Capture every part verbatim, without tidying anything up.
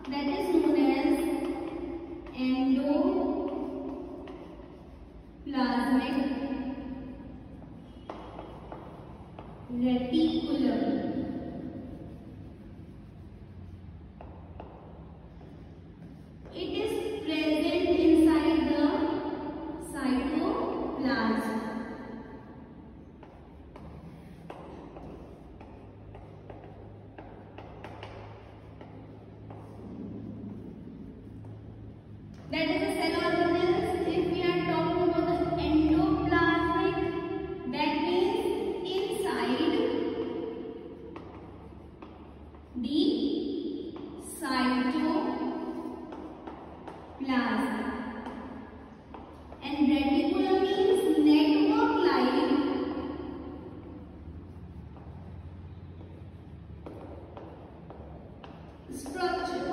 that is known as endoplasmic reticulum. It is present inside the cytoplasm. That is a cell organelles. If we are talking about the endoplasmic, that means inside the cytoplasm. And reticulum means network-like structure.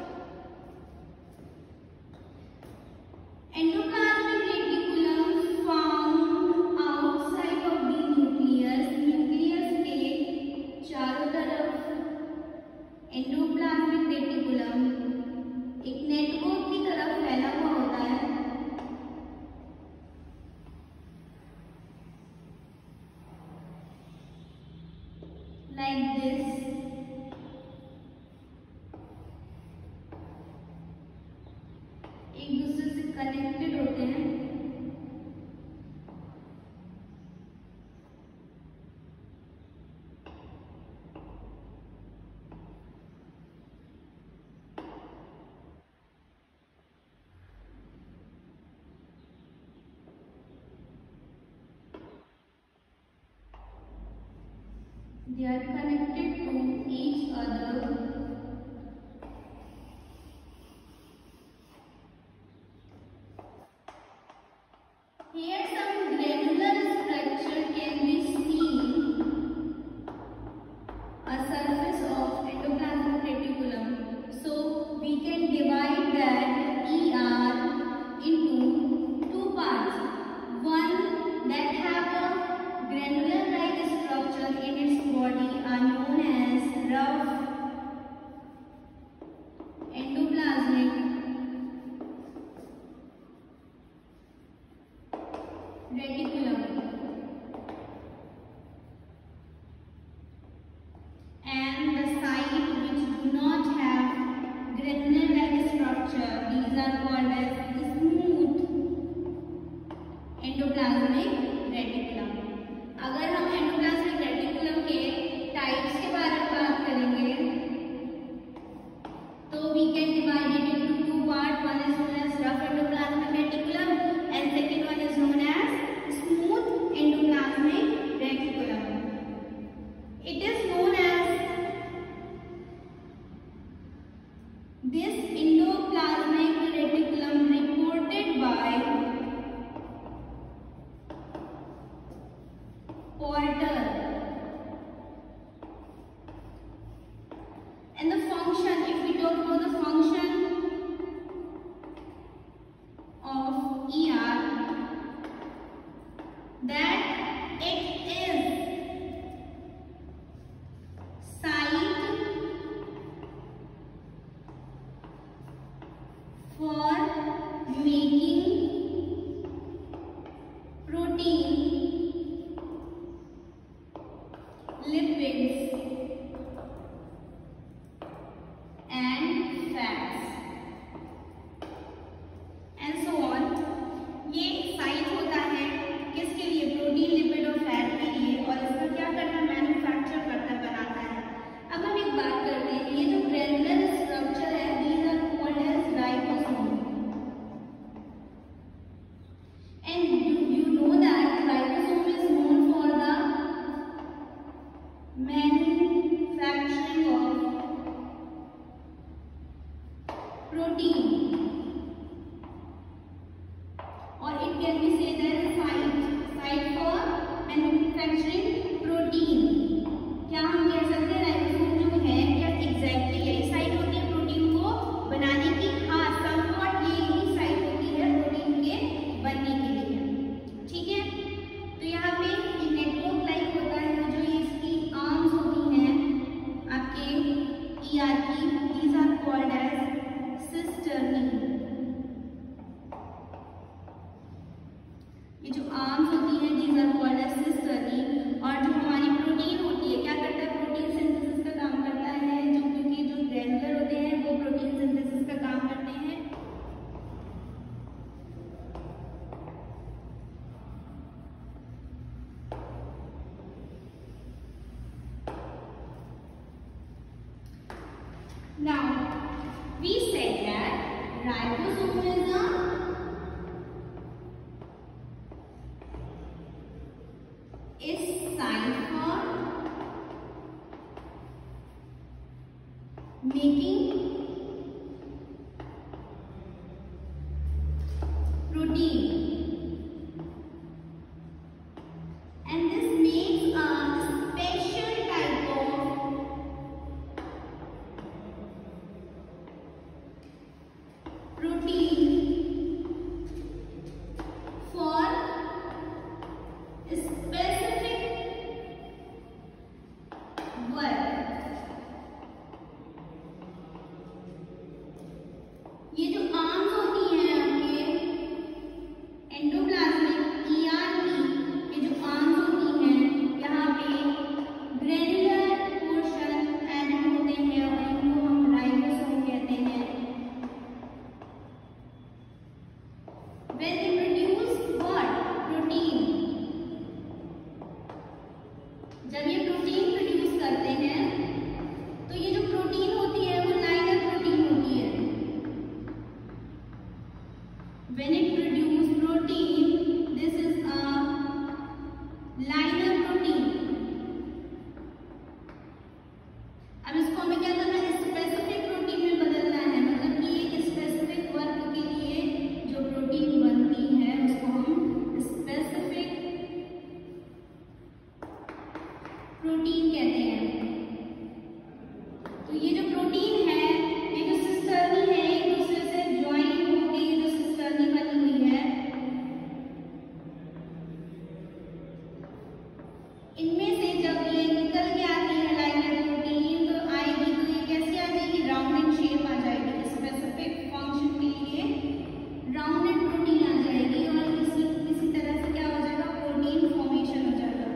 Endoplasmic reticulum found outside of the nucleus. Nucleus के चारों तरफ endoplasmic reticulum एक network की तरफ फैला हुआ होता है. Like this. एक दूसरे से कनेक्टेड होते हैं. They are connected to each other. Here some granular structure can be seen. A surface of endoplasmic reticulum. So we can divide that E R into two parts. One that have a granular-like structure in its body are known as rough endoplasmic reticulum, and the side which do not have granular-like structure, these are called as smooth endoplasmic reticulum. अगर हम endoplasmic reticulum के types के बारे में बात करेंगे तो we can divide it into two parts. One is known as rough endoplasmic reticulum and second one is known as smooth endoplasmic reticulum. It is known as this endoplasmic reticulum reported by Porter. And the function, if we talk about the function of E R, that it is site for making protein, lipids and fats and so on. ये site होता है किसके लिए? Protein, lipid और fat के लिए. और इसका क्या करता है? मैन्युफैक्चर करता है, बनाता है. अब हम एक बात करते हैं. ये जो ग्रेनुलर स्ट्रक्चर है, these are called as ribosome. And you, you know that ribosome is known for the manufacturing of protein, or it can be said as site site for manufacturing protein. क्या हम कह सकते हैं ribosome जो है क्या exactly यही site होती है प्रोटीन को बनाने की? हाँ, समवॉट यही साइट होती है प्रोटीन के बनने के लिए. ठीक है, तो यहाँ पे नेटवर्क लाइक होता है जो ये इसकी आर्म्स होती हैं आपके E R की. These are called as organisms are called as cisternae. और जो हमारी प्रोटीन होती है क्या करता है, प्रोटीन सिंथेसिस का काम करता है, जो क्योंकि जो ग्रैनुलर होते हैं वो प्रोटीन सिंथेसिस का काम करते हैं। Now we said that ribosomism is site for making protein, and this makes a special type of protein for specific work। ये जो आर्म्स होती हैं आपके एंडोप्लाज्मिक ईआरपी के जो आर्म्स होती हैं, यहाँ पे ग्रेनुलर पोर्शन एडेड होते हैं और इनको हम राइबोसोम कहते हैं। When they produce what? Protein। जब ये प्रोटीन प्रोड्यूस करते हैं तो ये जो प्रोटीन होती है वो लाइनर प्रोटीन होती है। When it produce protein, this is a liner protein। अब इसको हमें क्या करना है, स्पेसिफिक प्रोटीन में बदलना है, मतलब कि एक स्पेसिफिक वर्क के लिए जो प्रोटीन बनती है उसको हम स्पेसिफिक प्रोटीन कहते हैं। तो ये जो प्रोटीन है ये जो सिस्टर्नी है एक दूसरे से ज्वाइन होकर ये जो सिस्टर्नी बनी हुई है, इनमें से जब ये निकल के आती है लाइनर प्रोटीन तो आएगी तो ये कैसी आ जाएगी, राउंडेड शेप आ जाएगी। स्पेसिफिक फंक्शन के लिए राउंडेड प्रोटीन आ जाएगी और इसी इसी तरह से क्या हो जाएगा, प्रोटीन फॉर्मेशन हो जाएगा।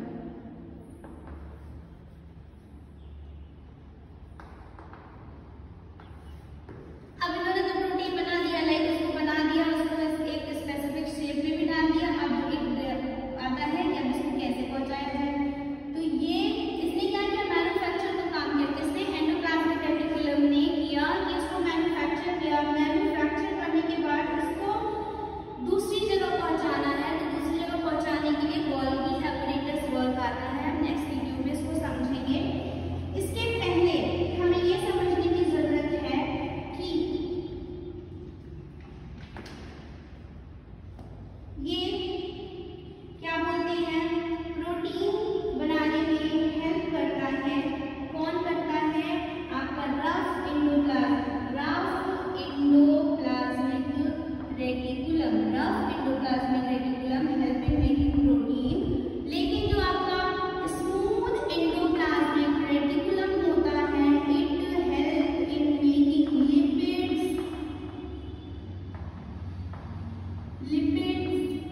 अब इन्होंने तो प्रोटीन बना दिया, लाइक उसको बना दिया, उसको एक स्पेसिफिक शेप में भी डाल दिया। अब एक आता है कि अब इसको कैसे पहुंचाया जाए, तो ये इसने क्या किया, मैन्युफैक्चर का काम किया। किसने, एंडोप्लाज्मिक रेटिकुलम ने किया कि इसको मैन्युफैक्चर किया। मैन्युफैक्चर करने के बाद इसको दूसरी जगह पहुंचाना है, तो दूसरी जगह पहुंचाने के लिए गोल्गी एपरेटस वर्क आता है। हम नेक्स्ट वीडियो में इसको समझेंगे। इसके पहले हमें ये समझने की जरूरत है कि ये क्या बोलते हैं, प्रोटीन बनाने में हेल्प करता है। कौन करता है, आपका rough endoplasm rough endoplasmic reticulum rough endoplasmic reticulum help in making protein. लेकिन जो आपका स्मूथ एंडोप्लाज्मिक रेटिकुलम होता है it help in making lipids lipids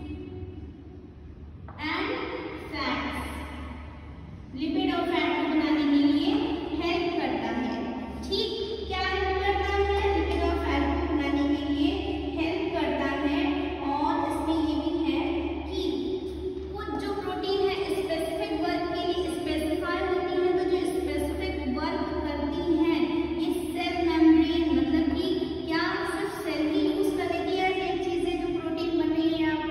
and fats. Lipid और फैट को बनाने के लिए हेल्प करता है। ठीक, क्या हेल्प करता है, लिपिड और फैट को बनाने के लिए हेल्प करता है। और इसमें ये भी है कि कुछ जो प्रोटीन है स्पेसिफिक वर्क के लिए स्पेसिफाई होती है, तो जो स्पेसिफिक वर्क करती हैं ये सेल मेम्ब्रेन, मतलब कि क्या सिर्फ सेल ही यूज कर लेती है ये चीजें जो प्रोटीन बन रही है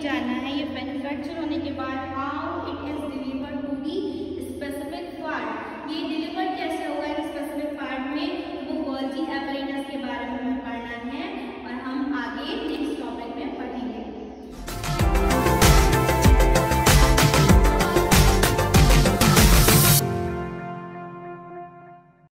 जाना है, ये मैन्युफैक्चर होने के